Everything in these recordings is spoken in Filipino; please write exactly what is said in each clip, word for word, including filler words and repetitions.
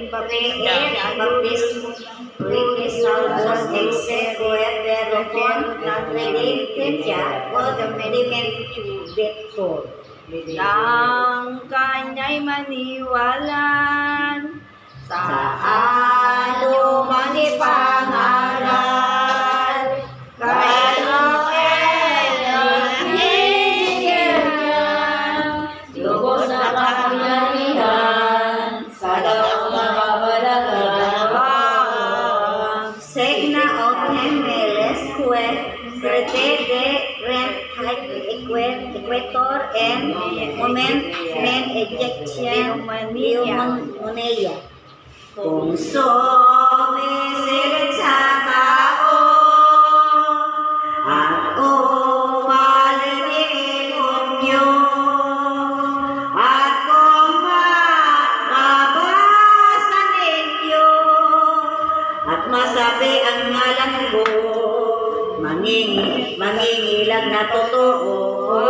creer baptismus salvos exequere con redemptia quod redemptor. Ang kanya'y maniwalan Sa anuman ipangaral, kayo Elohim, lubos na kapangyarihan, sa daw mababalagan. Signa autem meles que pretende rent equator and moment men ejection humanía. Kung sumisilid sa tao, ako maligin ninyo, ako mababasa ninyo, at masabi ang ngalan ko, manging, mangingilag na totoo.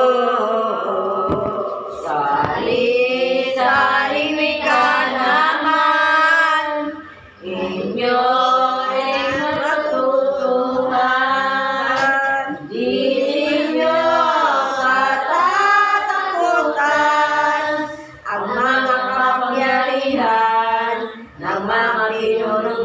Sali-sali wika naman, inyo rin matutuhan, di ninyo katatakutan ang mga kapangyarihan ng mga pinunong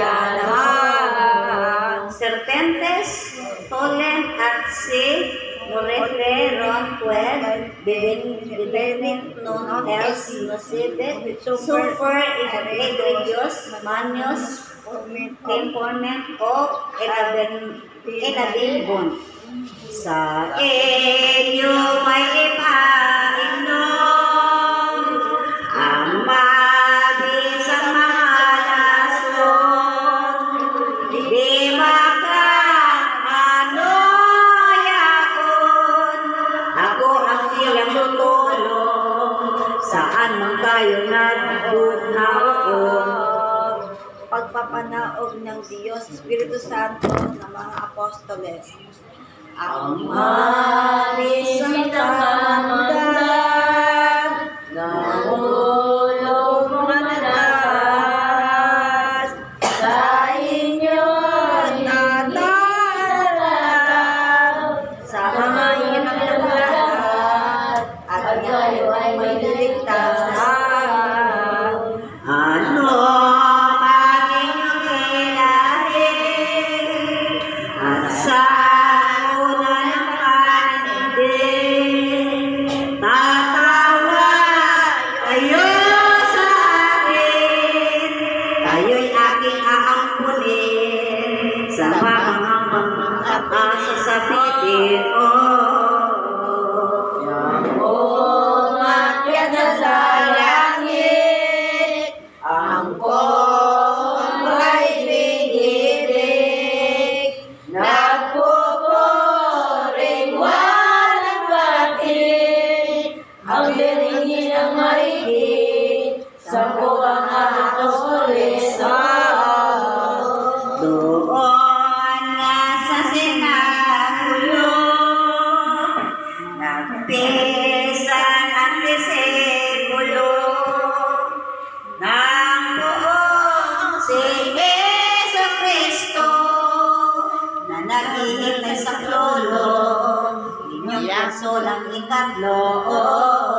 bayan. Serpentes, tolen at si Morefre, ron, pued, bebenit, non, else, nocide, super, egregious, manios, temperament, o enabilbon. Sa inyo may ipainom ang mabisang mga lason, di maka ano yaon, ako ang siyang tutulong, saan man kayo nagpunaon. Pagpapanaog ng Diyos, Espiritu Santo ng mga apostoles. Ang mabisang kamandag, nangulong manalas, sa inyo natatalag, sa mga hirap ng lahat, at kayo ay may niligtas. Ano ang inyong hilahin, at sa unang panindin, tatawa kayo sa akin, kayo'y aking aampunin, sa mga mga sasabihin, oh, yang umakyat sa langit, ang kong ay binibinig, nagpupuring walang bakit, ang diringin ng marikit, sa buwang apostoles. Doon nga sa sinapulo, nagpisan ang disipulo, ng buong si Jesucristo, na naghihintay sa klolo, inyong puso lang ikatlo.